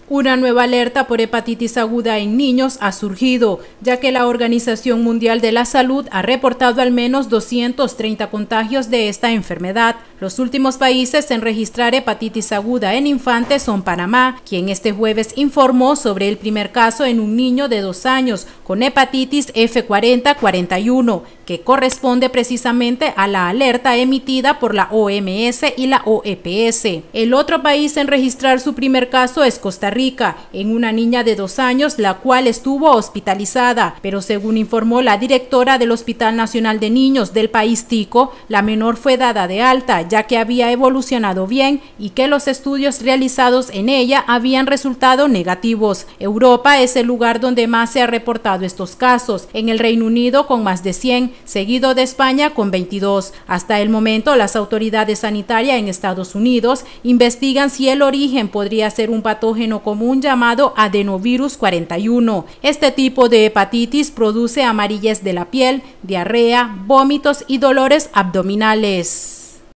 Una nueva alerta por hepatitis aguda en niños ha surgido, ya que la Organización Mundial de la Salud ha reportado al menos 230 contagios de esta enfermedad. Los últimos países en registrar hepatitis aguda en infantes son Panamá, quien este jueves informó sobre el primer caso en un niño de 2 años con hepatitis F4041, que corresponde precisamente a la alerta emitida por la OMS y la OEPS. El otro país en registrar su primer caso es Costa Rica, en una niña de 2 años, la cual estuvo hospitalizada, pero según informó la directora del Hospital Nacional de Niños del país tico, la menor fue dada de alta, ya que había evolucionado bien y que los estudios realizados en ella habían resultado negativos. Europa es el lugar donde más se ha reportado estos casos, en el Reino Unido con más de 100, seguido de España con 22. Hasta el momento, las autoridades sanitarias en Estados Unidos investigan si el origen podría ser un patógeno común llamado adenovirus 41. Este tipo de hepatitis produce amarillez de la piel, diarrea, vómitos y dolores abdominales.